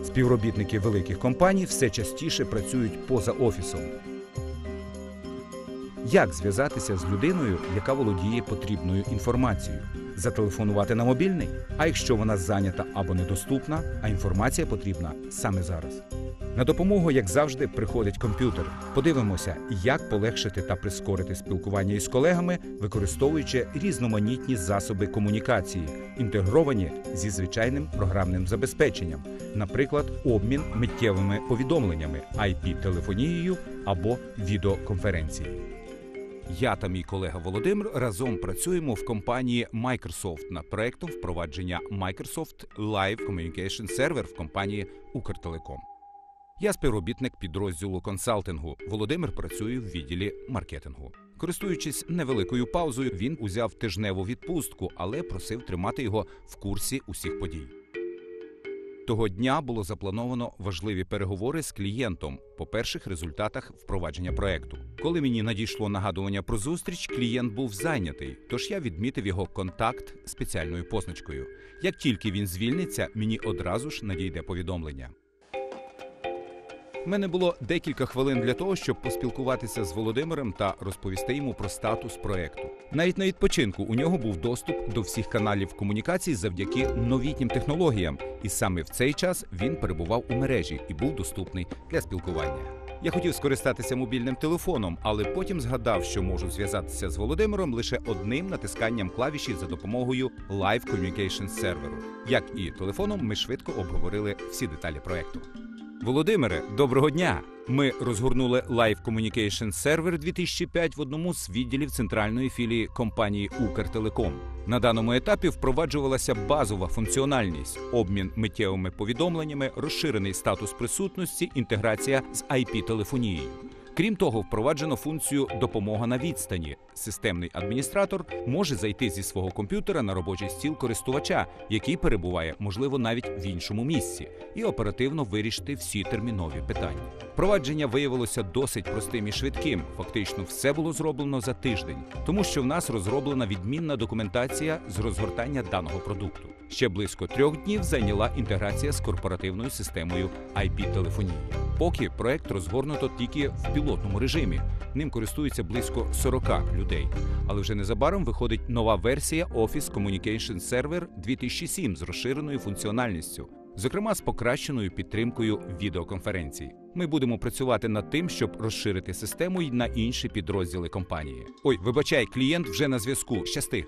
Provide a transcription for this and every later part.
Співробітники великих компаній все частіше працюють поза офісом. Як зв'язатися з людиною, яка володіє потрібною інформацією? Зателефонувати на мобільний? А якщо вона зайнята або недоступна, а інформація потрібна саме зараз? На допомогу, як завжди, приходить комп'ютер. Подивимося, як полегшити та прискорити спілкування із колегами, використовуючи різноманітні засоби комунікації, інтегровані зі звичайним програмним забезпеченням, наприклад, обмін миттєвими повідомленнями, IP-телефонією або відеоконференції. Я та мій колега Володимир разом працюємо в компанії Microsoft над проектом впровадження Microsoft Live Communication Server в компанії Укртелеком. Я співробітник підрозділу консалтингу. Володимир працює в відділі маркетингу. Користуючись невеликою паузою, він узяв тижневу відпустку, але просив тримати його в курсі усіх подій. Того дня було заплановано важливі переговори з клієнтом по перших результатах впровадження проекту. Коли мені надійшло нагадування про зустріч, клієнт був зайнятий, тож я відмітив його контакт спеціальною позначкою. Як тільки він звільниться, мені одразу ж надійде повідомлення. У мене було декілька хвилин для того, щоб поспілкуватися з Володимиром та розповісти йому про статус проекту. Навіть на відпочинку у нього був доступ до всіх каналів комунікацій завдяки новітнім технологіям. І саме в цей час він перебував у мережі і був доступний для спілкування. Я хотів скористатися мобільним телефоном, але потім згадав, що можу зв'язатися з Володимиром лише одним натисканням клавіші за допомогою Live Communication Server. Як і телефоном, ми швидко обговорили всі деталі проекту. Володимире, доброго дня! Ми розгорнули Live Communication Server 2005 в одному з відділів центральної філії компанії Укртелеком. На даному етапі впроваджувалася базова функціональність, обмін миттєвими повідомленнями, розширений статус присутності, інтеграція з IP-телефонією. Крім того, впроваджено функцію «Допомога на відстані». Системний адміністратор може зайти зі свого комп'ютера на робочий стіл користувача, який перебуває, можливо, навіть в іншому місці, і оперативно вирішити всі термінові питання. Впровадження виявилося досить простим і швидким. Фактично все було зроблено за тиждень, тому що в нас розроблена відмінна документація з розгортання даного продукту. Ще близько 3 днів зайняла інтеграція з корпоративною системою IP-телефонії. Поки проект розгорнуто тільки в пілотному режимі. Ним користується близько 40 людей. Але вже незабаром виходить нова версія Office Communication Server 2007 з розширеною функціональністю, зокрема з покращеною підтримкою відеоконференцій. Ми будемо працювати над тим, щоб розширити систему й на інші підрозділи компанії. Ой, вибачай, клієнт вже на зв'язку. Щасти!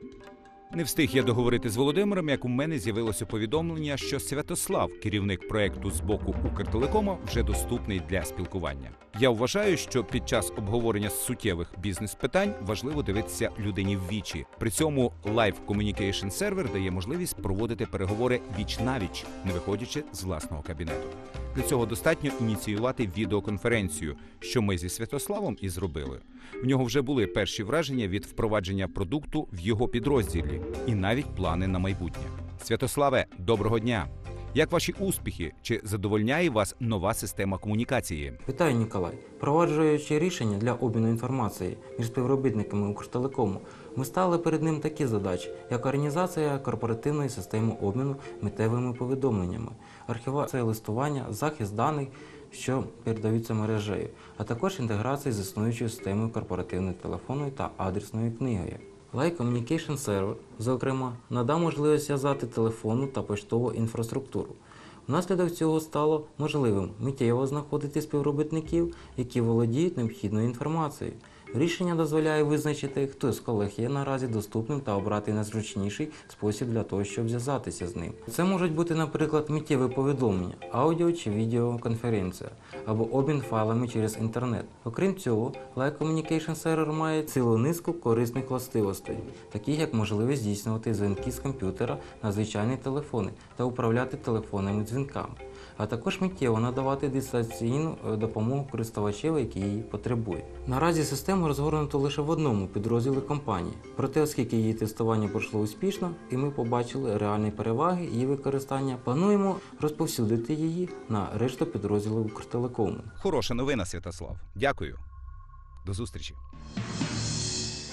Не встиг я договорити з Володимиром, як у мене з'явилося повідомлення, що Святослав, керівник проекту з боку Укртелекома, вже доступний для спілкування. Я вважаю, що під час обговорення суттєвих бізнес-питань важливо дивитися людині в вічі. При цьому Live Communication Server дає можливість проводити переговори віч-навіч, не виходячи з власного кабінету. Для цього достатньо ініціювати відеоконференцію, що ми зі Святославом і зробили. В нього вже були перші враження від впровадження продукту в його підрозділі і навіть плани на майбутнє. Святославе, доброго дня! Як ваші успіхи? Чи задовольняє вас нова система комунікації? Вітаю, Ніколай. Впроваджуючи рішення для обміну інформації між співробітниками Укртелекому, ми ставили перед ним такі задачі, як організація корпоративної системи обміну миттєвими повідомленнями, архівація листування, захист даних, що передаються мережею, а також інтеграція з існуючою системою корпоративної телефонної та адресної книгою. Live Communication Server, зокрема, надав можливість зв'язати телефонну та поштову інфраструктуру. Внаслідок цього стало можливим миттєво знаходити співробітників, які володіють необхідною інформацією. Рішення дозволяє визначити, хто з колег є наразі доступним та обрати найзручніший спосіб для того, щоб зв'язатися з ним. Це можуть бути, наприклад, миттєві повідомлення, аудіо чи відеоконференція, або обмін файлами через інтернет. Окрім цього, Live Communication Server має цілу низку корисних властивостей, таких як можливість здійснювати дзвінки з комп'ютера на звичайні телефони та управляти телефонними дзвінками, а також миттєво надавати дистанційну допомогу користувачів, які її потребують. Наразі систему розгорнуто лише в одному підрозділі компанії. Проте, оскільки її тестування пройшло успішно і ми побачили реальні переваги її використання, плануємо розповсюдити її на решту підрозділів Укртелекому. Хороша новина, Святослав. Дякую. До зустрічі.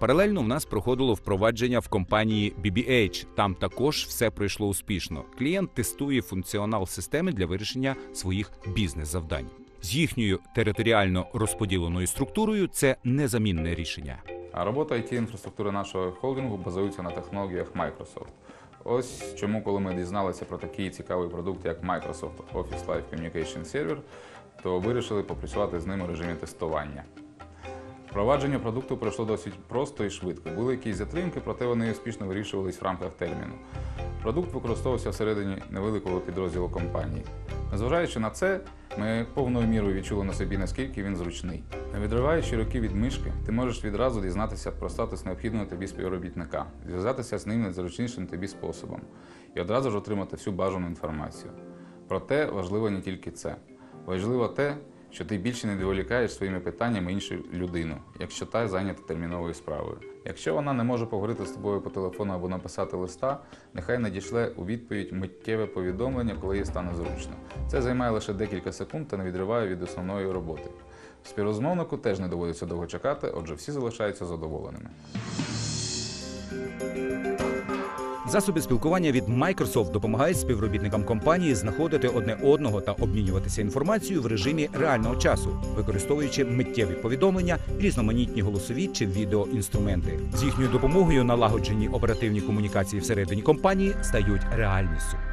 Паралельно в нас проходило впровадження в компанії BBH. Там також все пройшло успішно. Клієнт тестує функціонал системи для вирішення своїх бізнес-завдань. З їхньою територіально розподіленою структурою це незамінне рішення. А робота IT-інфраструктури нашого холдингу базується на технологіях Microsoft. Ось чому, коли ми дізналися про такий цікавий продукт, як Microsoft Office Live Communication Server, то вирішили попрацювати з ним у режимі тестування. Впровадження продукту пройшло досить просто і швидко. Були якісь затримки, проте вони успішно вирішувались в рамках терміну. Продукт використовувався всередині невеликого підрозділу компанії. Незважаючи на це, ми повною мірою відчули на собі, наскільки він зручний. Не відриваючи руки від мишки, ти можеш відразу дізнатися про статус необхідного тобі співробітника, зв'язатися з ним найзручнішим тобі способом і одразу ж отримати всю бажану інформацію. Проте важливо не тільки це. Важливо те, що ти більше не відволікаєш своїми питаннями іншу людину, якщо та зайнята терміновою справою. Якщо вона не може поговорити з тобою по телефону або написати листа, нехай надішле у відповідь миттєве повідомлення, коли їй стане зручно. Це займає лише декілька секунд та не відриває від основної роботи. Співрозмовнику теж не доводиться довго чекати, отже всі залишаються задоволеними. Засоби спілкування від Microsoft допомагають співробітникам компанії знаходити одне одного та обмінюватися інформацією в режимі реального часу, використовуючи миттєві повідомлення, різноманітні голосові чи відеоінструменти. З їхньою допомогою налагоджені оперативні комунікації всередині компанії стають реальністю.